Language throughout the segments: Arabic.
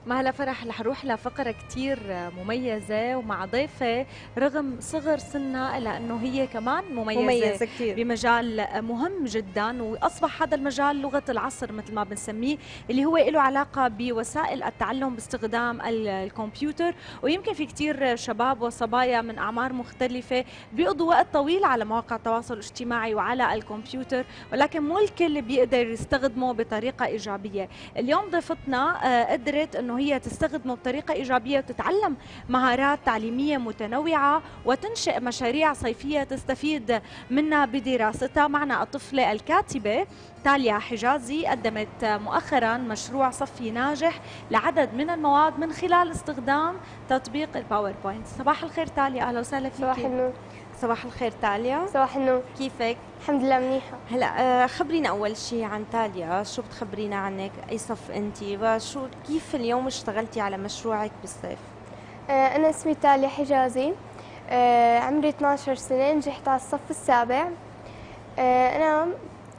ما هلا فرح رح نروح لفقرة كتير مميزة ومع ضيفة رغم صغر سنها إلا أنه هي كمان مميزة كتير. بمجال مهم جدا، وأصبح هذا المجال لغة العصر مثل ما بنسميه، اللي هو له علاقة بوسائل التعلم باستخدام الكمبيوتر. ويمكن في كتير شباب وصبايا من أعمار مختلفة بيقضوا وقت طويل على مواقع التواصل الاجتماعي وعلى الكمبيوتر، ولكن مو الكل بيقدر يستخدمه بطريقة إيجابية. اليوم ضيفتنا قدرت أنه هي تستخدمه بطريقة إيجابية وتتعلم مهارات تعليمية متنوعة وتنشئ مشاريع صيفية تستفيد منها بدراستها. معنا الطفلة الكاتبة تاليا حجازي، قدمت مؤخرا مشروع صفي ناجح لعدد من المواد من خلال استخدام تطبيق الباوربوينت. صباح الخير تاليا، أهلا وسهلا فيك. صباح النور. صباح الخير تاليا. صباح النور. كيفك؟ الحمد لله منيحة. هلا خبرينا أول شيء عن تاليا، شو بتخبرينا عنك؟ أي صف أنتي؟ وشو كيف اليوم اشتغلتي على مشروعك بالصيف؟ أنا اسمي تاليا حجازي، عمري 12 سنة، نجحت على الصف السابع. أنا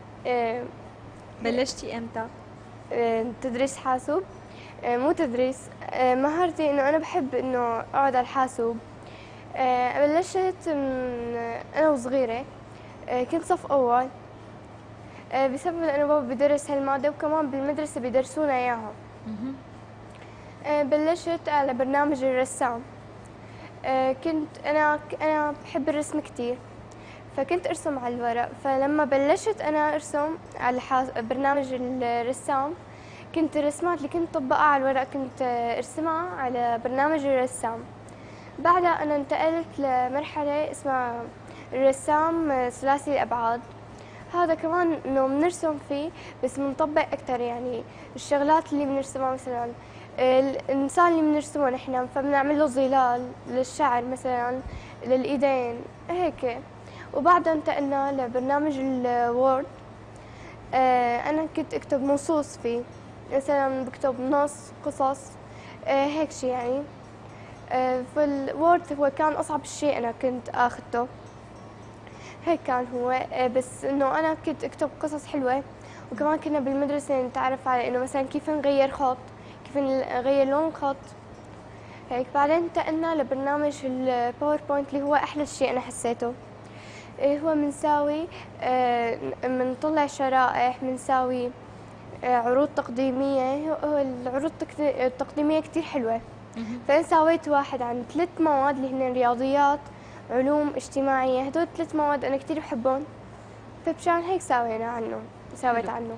بلشتي إمتى؟ تدريس حاسوب، مو تدريس، مهارتي إنه أنا بحب إنه أقعد على الحاسوب. بلشت من أنا وصغيرة، كنت صف أول، بسبب إنه بابا بدرس هالمادة وكمان بالمدرسة بيدرسونا إياها. بلشت على برنامج الرسام. كنت أنا بحب الرسم كتير، فكنت أرسم على الورق. فلما بلشت أنا أرسم على برنامج الرسام، كنت الرسمات اللي كنت طبقها على الورق كنت أرسمها على برنامج الرسام. بعدها أنا انتقلت لمرحلة اسمها الرسام ثلاثي الأبعاد. هذا كمان إنه بنرسم فيه بس بنطبق أكتر، يعني الشغلات اللي بنرسمها مثلا الإنسان اللي بنرسمه نحن فبنعمل له ظلال للشعر مثلا، للإيدين هيك. وبعدها انتقلنا لبرنامج الوورد. أنا كنت أكتب نصوص فيه، مثلا بكتب نص قصص هيك شيء يعني. فالوورد هو كان أصعب شيء أنا كنت أخذته، هيك كان هو. بس إنه أنا كنت أكتب قصص حلوة، وكمان كنا بالمدرسة نتعرف على إنه مثلا كيف نغير خط، كيف نغير لون خط هيك. بعدين انتقلنا لبرنامج الباوربوينت اللي هو أحلى شيء أنا حسيته. هو بنساوي بنطلع شرائح، بنساوي عروض تقديمية. العروض التقديمية كتير حلوة. فأنا سويت واحد عن 3 مواد اللي هن رياضيات، علوم اجتماعية. هدول 3 مواد أنا كتير بحبهم، فبشان هيك سويت عنه.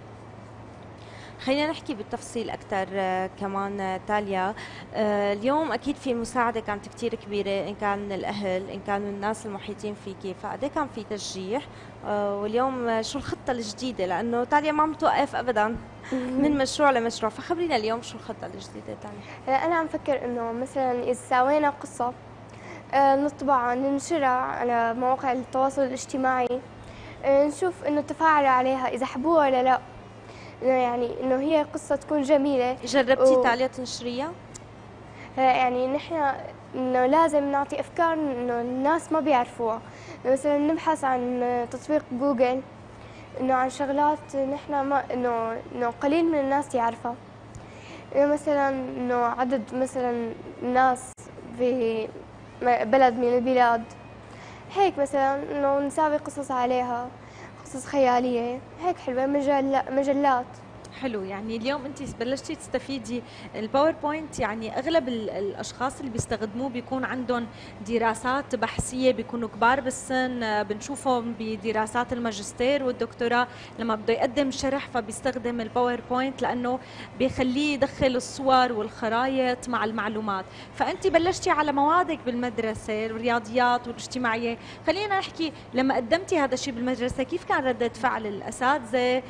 خلينا نحكي بالتفصيل أكثر. كمان تاليا، اليوم أكيد في مساعدة كانت كتير كبيرة، إن كان من الأهل إن كانوا الناس المحيطين فيكي، فقد كان في تشجيع. واليوم شو الخطة الجديدة؟ لأنه تاليا ما متوقف أبدا من مشروع لمشروع، فخبرينا اليوم شو الخطة الجديدة تاليا؟ أنا عم فكر إنه مثلا إذا سوينا قصة نطبعها ننشرها على مواقع التواصل الاجتماعي، نشوف إنه تفاعلوا عليها إذا حبوها ولا لا. يعني إنه هي قصة تكون جميلة. جربتي تاليا تنشريها؟ يعني نحن إنه لازم نعطي أفكار إنه الناس ما بيعرفوها. مثلا نبحث عن تطبيق جوجل إنه عن شغلات نحن ما إنه قليل من الناس يعرفها. مثلا إنه عدد مثلا ناس في بلد من البلاد هيك، مثلا إنه نساوي قصص عليها، قصص خيالية هيك حلوة، مجلات. حلو. يعني اليوم انت بلشتي تستفيدي الباوربوينت، يعني اغلب الاشخاص اللي بيستخدموه بيكون عندهم دراسات بحثيه، بيكونوا كبار بالسن، بنشوفهم بدراسات الماجستير والدكتوراه لما بده يقدم شرح فبيستخدم الباوربوينت لانه بيخليه يدخل الصور والخرائط مع المعلومات. فانت بلشتي على موادك بالمدرسه الرياضيات والاجتماعيه. خلينا نحكي لما قدمتي هذا الشيء بالمدرسه كيف كان ردة فعل الاساتذه؟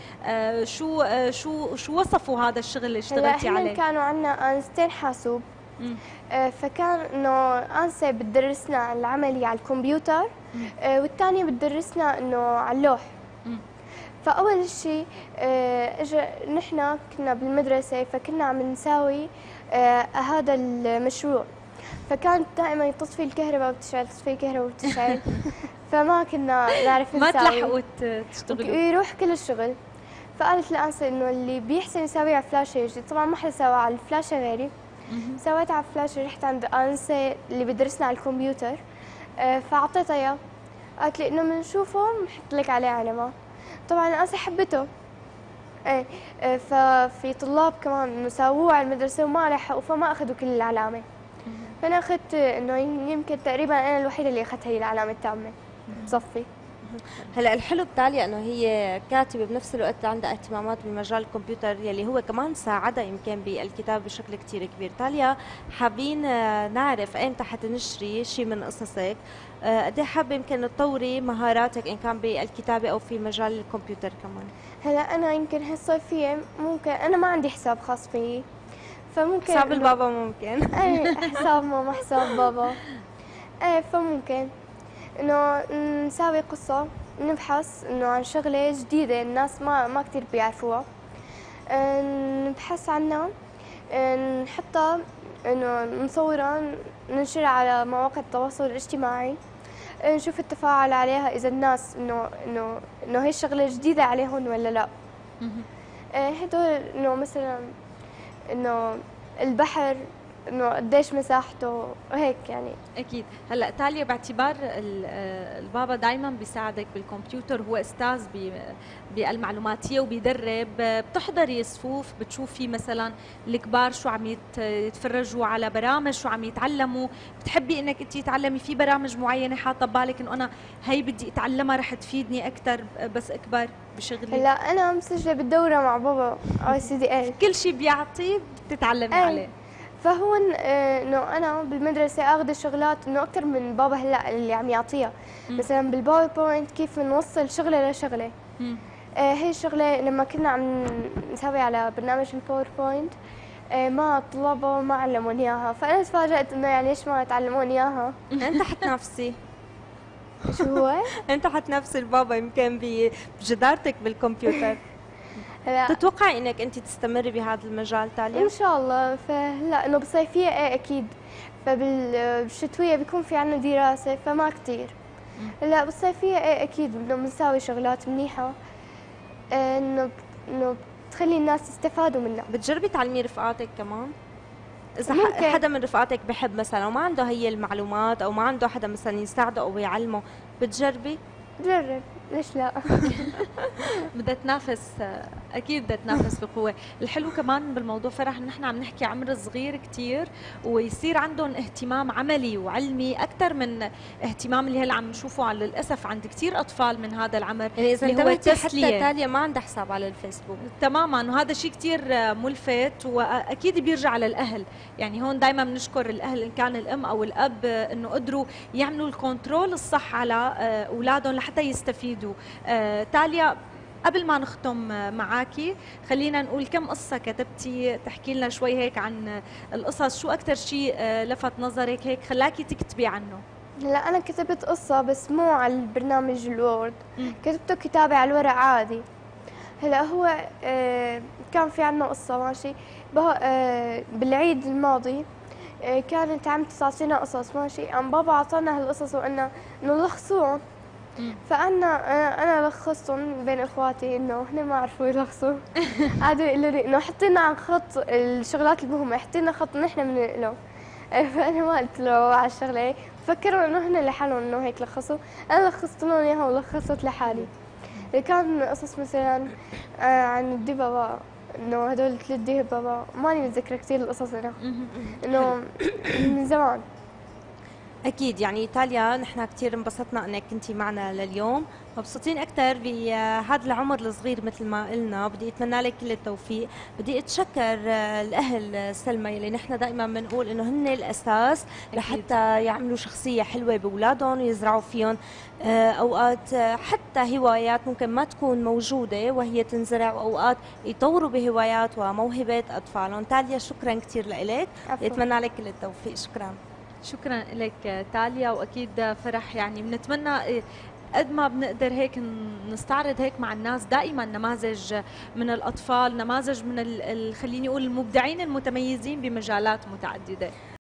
شو وصفوا هذا الشغل اللي اشتغلتي عليه؟ كانوا عندنا انستين حاسوب. فكان انه انسه بتدرسنا العملي على الكمبيوتر، والثانيه بتدرسنا انه على اللوح. فاول شيء اجى نحن كنا بالمدرسه، فكنا عم نساوي هذا المشروع. فكانت دائما يطفي الكهرباء وبتشعل، تطفي الكهرباء وبتشعل. فما كنا نعرف ما نساوي، تلحقوا تشتغلوا، يروح كل الشغل. فقالت لأنسة إنه اللي بيحسن يساويه على فلاشة يجي. طبعا ما حدا سوى على الفلاشة غيري، سويت على فلاشة، رحت عند أنسة اللي بدرسنا على الكمبيوتر، فأعطيتها إياه، قالت لي إنه بنشوفه بنحط لك عليه علامات. طبعا أنسة حبته، ايه، ففي طلاب كمان إنه ساووه على المدرسة وما لحقوا فما أخذوا كل العلامة. فأنا أخذت إنه يمكن تقريبا أنا الوحيدة اللي أخذت هي العلامة التامة بصفي. هلا الحلو بتاليا انه هي كاتبه بنفس الوقت عندها اهتمامات بمجال الكمبيوتر يلي هو كمان ساعدها يمكن بالكتاب بشكل كتير كبير. تاليا حابين نعرف ايمتى حتنشري شيء من قصصك، قد ايه حابه يمكن تطوري مهاراتك ان كان بالكتابه او في مجال الكمبيوتر كمان؟ هلا أنا يمكن هالصيفية ممكن، أنا ما عندي حساب خاص فيي، فممكن حساب البابا ممكن. ايه، حساب ماما حساب بابا، ايه، فممكن انه نساوي قصة، نبحث انه عن شغلة جديدة الناس ما كتير بيعرفوها، نبحث عنها، نحطها، انه نصورها، ننشرها على مواقع التواصل الاجتماعي، نشوف التفاعل عليها، اذا الناس انه هي الشغلة جديدة عليهم ولا لا. هدول انه مثلا انه البحر انه قديش مساحته وهيك يعني. اكيد. هلا تاليا، باعتبار البابا دائما بيساعدك بالكمبيوتر، هو استاذ بالمعلوماتيه وبيدرب، بتحضري صفوف بتشوفي مثلا الكبار شو عم يتفرجوا على برامج، شو عم يتعلموا، بتحبي انك انت تتعلمي في برامج معينه حاطه ببالك انه انا هي بدي اتعلمها رح تفيدني اكثر بس اكبر بشغلي؟ هلا انا مسجله بالدوره مع بابا ICDL، كل شيء بيعطي بتتعلمي عليه. فهو انه انا بالمدرسه اخذ الشغلات انه اكثر من بابا هلا اللي عم يعطيها. مثلا بالباوربوينت كيف نوصل شغله لشغله، هي الشغله لما كنا عم نسوي على برنامج الباوربوينت، ما الطلاب ما علموني اياها، فانا تفاجات انه يعني ليش ما تعلموني اياها. انت حتنافسي. شو هو؟ انت حتنافسي البابا يمكن بجدارتك بالكمبيوتر. تتوقعي انك انت تستمري بهذا المجال تاليا؟ ان شاء الله. فهلا انه بالصيفيه ايه اكيد، فبالشتويه بيكون في عنا دراسه فما كثير. هلا بالصيفيه ايه اكيد بدنا بنساوي شغلات منيحه، انه تخلي الناس يستفادوا منها. بتجربي تعلمي رفقاتك كمان؟ اذا ممكن. حدا من رفقاتك بحب مثلا وما عنده هي المعلومات او ما عنده حدا مثلا يساعده او يعلمه، بتجربي؟ بجرب، ليش لا؟ بدها تنافس، اكيد بدها تنافس بقوه. الحلو كمان بالموضوع فرح ان نحن عم نحكي عمر صغير كثير، ويصير عندهم اهتمام عملي وعلمي اكثر من اهتمام اللي هلا عم نشوفه للاسف عند كثير اطفال من هذا العمر، يعني اذا اللي هو انتبهتي حتى التسليه. تاليا ما عندها حساب على الفيسبوك تماما، وهذا شيء كثير ملفت، واكيد بيرجع للاهل. يعني هون دائما بنشكر الاهل ان كان الام او الاب انه قدروا يعملوا الكنترول الصح على اولادهم لحتى يستفيدوا. تاليا، قبل ما نختم معاكي خلينا نقول كم قصة كتبتي، تحكي لنا شوي هيك عن القصص، شو أكثر شيء لفت نظرك هيك خلاكي تكتبي عنه؟ هلا أنا كتبت قصة بس مو على البرنامج الوورد، كتبته كتابة على الورق عادي. هلا هو كان في عنا قصة ماشي، بالعيد الماضي كانت عم تعطينا قصص ماشي، عم بابا أعطانا هالقصص وقلنا نلخصوهم، فأنا لخصتهم بين اخواتي انه هن ما عرفوا يلخصوا. قعدوا يقولوا لي انه حطينا عن خط الشغلات المهمه، حطينا خط نحن بنقله. فانا ما قلت له على الشغله، فكروا انه هن لحالهم انه هيك لخصوا، انا لخصت لهم اياها ولخصت لحالي. كان قصص مثلا عن الدببة، انه هدول 3 دببة، ماني متذكره كثير القصص انا، انه من زمان. اكيد. يعني تاليا نحن كثير انبسطنا انك كنتي معنا لليوم، مبسوطين اكثر بهذا العمر الصغير مثل ما قلنا. بدي اتمنى لك كل التوفيق. بدي اتشكر الاهل سلمى اللي نحن دائما بنقول انه هن الاساس لحتى يعملوا شخصيه حلوه باولادهم ويزرعوا فيهم اوقات حتى هوايات ممكن ما تكون موجوده وهي تنزرع، واوقات يطوروا بهوايات وموهبه اطفالهم. تاليا شكرا كثير لك، اتمنى لك كل التوفيق. شكرا. شكرا لك تاليا، واكيد فرح يعني بنتمنى قد ما بنقدر هيك نستعرض هيك مع الناس دائما نماذج من الاطفال، نماذج من خليني اقول المبدعين المتميزين بمجالات متعدده.